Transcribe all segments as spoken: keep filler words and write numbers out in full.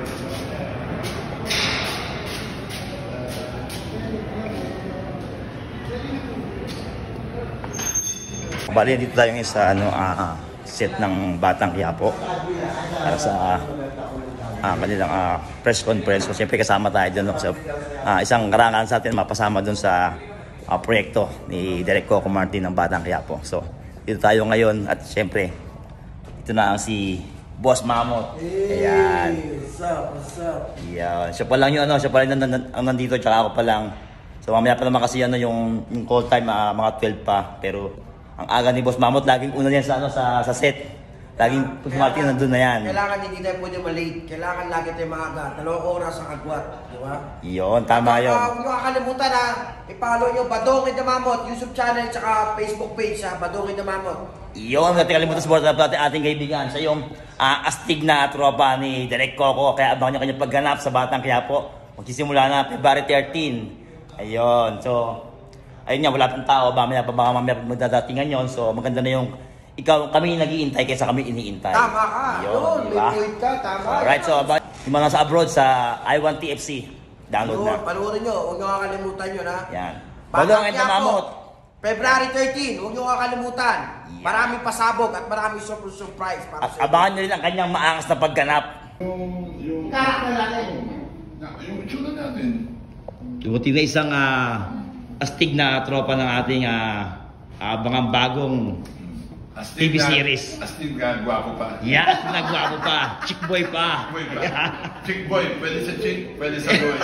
Bali, dito tayo ngayon sa ano, uh, set ng Batang Quiapo para sa uh, kanilang uh, press conference. So, siyempre kasama tayo dun. No? So, uh, isang karangan sa atin mapasama dun sa uh, proyekto ni Direk Coco Martin ng Batang Quiapo. So, dito tayo ngayon at siyempre, ito na ang si Boss Mamot. Ayan. What's up? What's up? Ayan. Siya pa lang yung ano, siya pa lang ang nandito, tsaka ako pa lang. So, mamaya pa naman kasi ano, yung, yung call time, uh, mga twelve pa. Pero, ang aga ni Boss Mamot, laging una yan sa, ano, sa, sa set. Laging Boss Martin nandun na yan. Kailangan hindi tayo pwede malate. Kailangan lagi tayo maaga. Dalawang oras ang agwat. Di ba? Yun, tama yun. Huwag nyo kakalimutan ha. I-follow nyo Badongin na Mamot. YouTube channel tsaka Facebook page ha. Badongin na Mamot. Yun, natin kalimutan sa board natin ating kaibigan. Siya yung uh, astig na tropa ni Direk Coco. Kaya abangan nyo kanyang pagganap sa Batang Quiapo. Magsisimula na February thirteen. Ayun, so... Ayun nga, wala pang tao, mamaya pa baka mamaya magdadatingan yun. So maganda na yung ikaw, kami nag-iintay kaysa kami iniintay. Tama ka. Yun, Yun, may point ka. Tama. Alright, so about yung mga nasa abroad sa I Want T F C, download yun, na. Panoorin nyo. Huwag nyo kakalimutan yun ha. Yan. Batang Badong and Quiapo, Mamot. February thirteen. Huwag nyo kakalimutan. Yeah. Maraming pasabog at maraming super surprise. Para At sa abangan nyo rin ang kanyang maangas na pagganap. Yung, yung, karakter natin. yung itsura natin. Dumating na isang uh, astig na tropa ng ating uh, abangang bagong T V series. Astig na gwapo pa. Yeah, astig na gwapo pa. Chick boy pa. Chick boy pa. Chick boy. Pwede sa chick, pwede sa boy.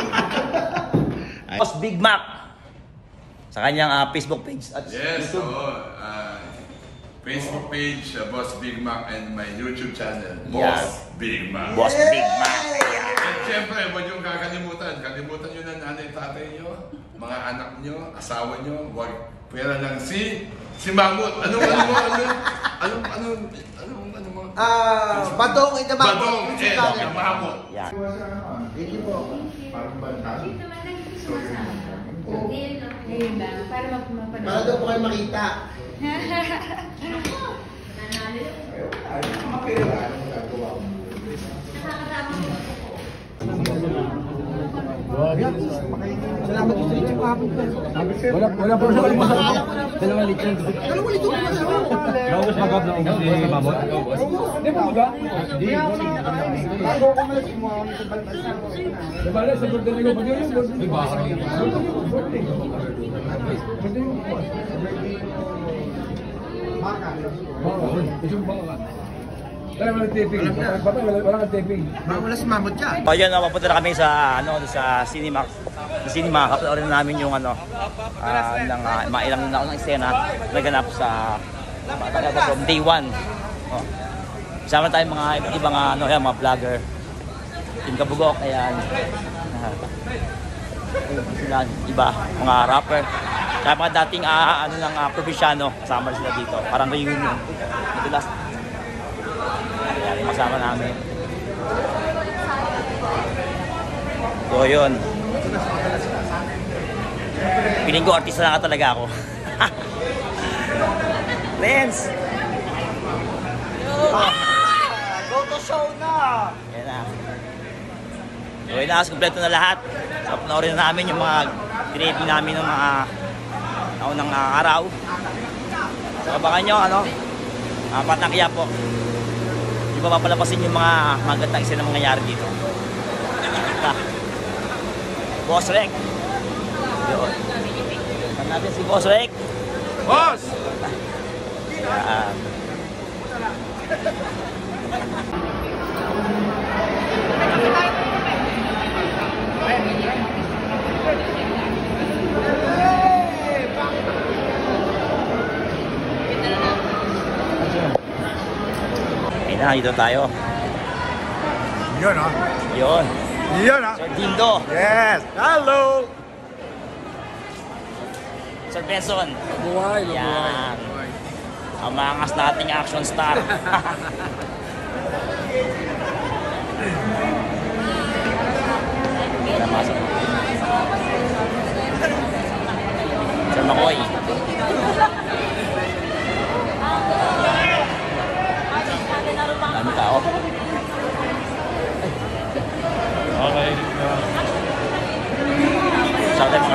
Boss Big Mac. Sa kanyang uh, Facebook page at Yes, YouTube. oo. Uh, Facebook page, uh, Boss Big Mac, and my YouTube channel, Yes. Boss Big Mac. Boss Big Mac. Yeah. At syempre, huwag yung kakalimutan. Kalimutan nyo na nanay, tatay nyo, mga anak nyo, asawa nyo, huwag pera lang si si Mamot. Anong ano mo? Anong anong anong anong ano mo? Ah, Badong in the Mamot. Badong YouTube and channel. the Mamot. Yeah. Thank you po. Parang bantal. Ayun ba? Para mapapanood. Para daw po kayo makita. Salamat sa lechon kahapon ko. Wala wala pa sa kalma. Dalawang lechon. Dalawang lechon pa sa. Naubos magab na ubos ni Mamot. Di ba ba? Di. Bago ko malas mo sa balbas. Diba na sa birthday ko ba yun? Di ba? Isang baka. Wala walang taping. Wala kang taping. Wala si Mamot dyan. So yun, mapunta na kami sa ano sa cinema. Sa cinema, kapatid namin yung ano uh, ng uh, mga ilang na unang eksena naganap sa Batang from day one. Oh. Kasama tayong mga ibang ano, yan, mga vlogger. Team Kabugok, ayan. Uh, sila, iba, mga rapper. Kaya mga dating uh, ano ng uh, probinsyano, kasama sila dito. Parang reunion. Ito last. Ayan, yung kasama namin. So yun. Piling ko artista na ka talaga ako. Lens! Go to show na! Yan na. So yun na, kompleto na lahat. So panoorin na namin yung mga tinaping namin ng mga naunang uh, araw. So abangan nyo, ano, uh, Batang Quiapo. Hindi pa papalapasin yung mga magandang isa na mangyayari dito. Ah. Boss Rek. Yun. Saan natin si Boss Rek? Boss! Yan. Ayun na, dito tayo. Yun ha. Yun. Yun ha. Sir Dindo. Yes. Hello. Sir Benson. Buhay. Yan. Ang mangas nating action star. Namasok. Sir Makoy. Dami tao.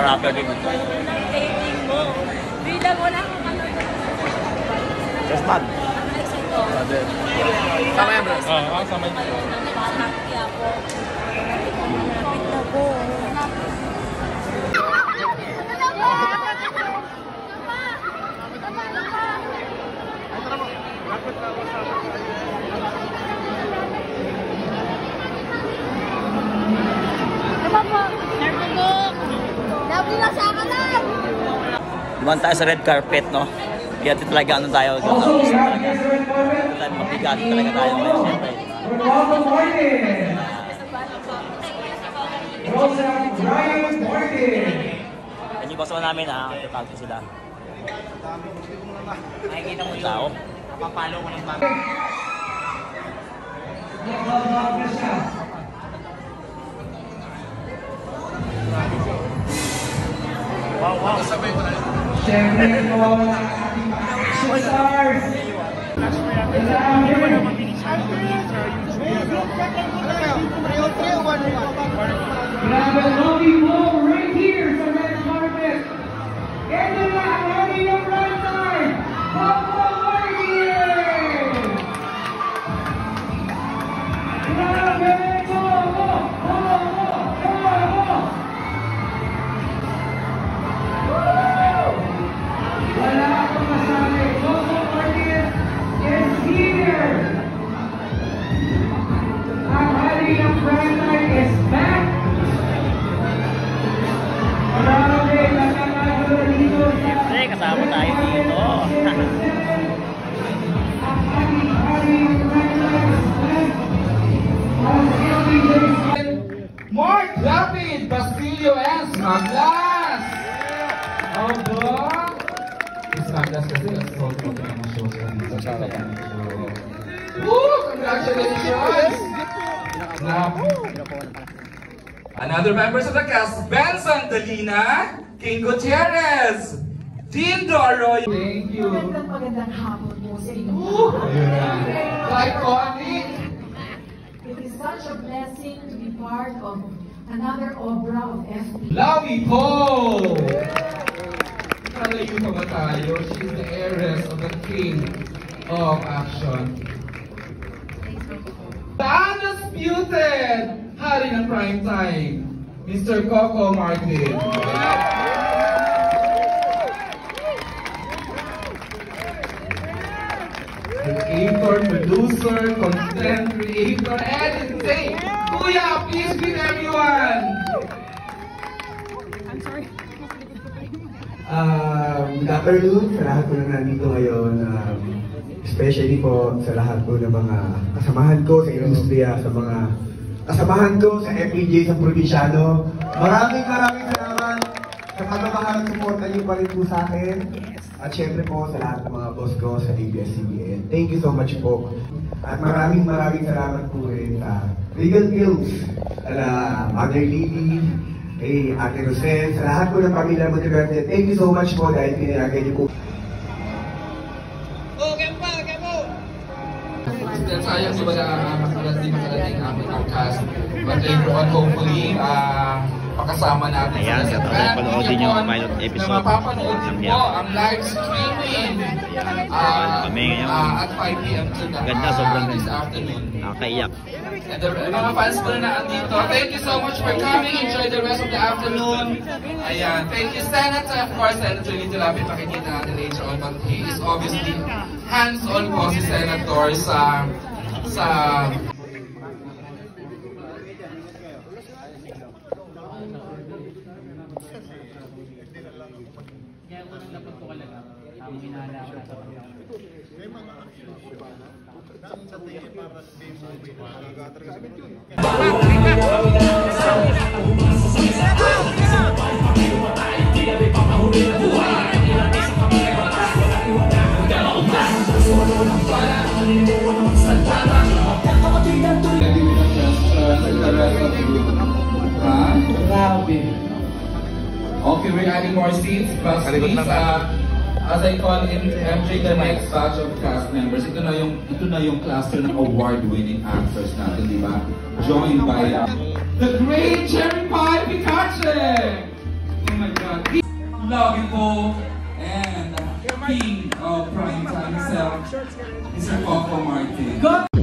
rapper din. Taping mo. Bilang mo na kung ano. Yes, man. Sama yan, bro. Oo, sama yan. Kaya po. Kapit na po. Dumaan tayo sa red carpet, no? Kaya ito talaga, ano tayo, ano talaga. Ito tayo, mabigat talaga tayo ngayon, siyempre. Yan yung basa namin, ha? Tatawag ko sila. Nakikita mo yung tao. Kapapalo ko ng mga. Wow, wow. Sabay mo na yun. Siyempre po, superstars! Grabe, Lovey Mo right here sa red carpet. Ito na ang aming yung prime time, Papa Martin! Grabe, Popo! Popo! Popo! Wala akong masabi. Popo Martin is here! Ang hari ng prime time is back! Grabe, nakakagulo dito sa... Siyempre, kasama tayo dito. Ang hari ng prime time is back! Ang M V J Mark Lapid, Basilio S. Maglas! Aba! Miss Maglas kasi sold ko na mga shows ka dito. Woo! Congratulations! Another members of the cast, Benson Dalina, King Gutierrez, Dean Doro. Thank you. Magandang magandang hapon po sa inyo. Iconic! It is such a blessing to be part of another obra of F P. Lovey Poe! Kalayo pa ba tayo? She's the heiress of the king of action. The undisputed hari ng prime time, Mister Coco Martin. Creator, producer, content creator, editing. Kuya, please greet everyone. Um, good afternoon sa lahat po na nandito ngayon. Um, especially po sa lahat po ng mga kasamahan ko sa industriya, sa mga kasamahan ko sa M P J sa Provinciano. Maraming maraming salamat sa pagmamahal at suporta niyo pa rin po sa akin. At syempre po sa lahat ng mga boss ko sa A B S C B N. Thank you so much po. At maraming maraming salamat po rin sa Regal Films, ala Mother Lily, kay Ate Rosel, sa lahat po ng pamilya Monteverde. Thank you so much po dahil pinilagay niyo po. Sayang di ba na makarating makarating ang aming cast. But later on, hopefully, uh, pakasama natin Ayan, sa sa second panoodin bigyan yung po pilot episode. na mapapanood din po ang live streaming uh, Kami ngayon. uh, at five p m to the, Ganda, uh, sobrang this ganda. afternoon. Nakakaiyak. And the mga fans ko na andito, thank you so much for coming. Enjoy the rest of the afternoon. Ayan, thank you Senator, of course, Senator Lito Lapid, makikita natin later on, but he is obviously hands-on po si Senator sa sa okay, we're adding more seats, but please, uh, as I call in entering the next batch of cast members, ito na yung ito na yung cluster ng award-winning actors natin, di ba? Joined by uh, the great Jerry Pie Picache! Oh my God! uh, love you po, and uh, king of prime time himself, Mister Coco Martin.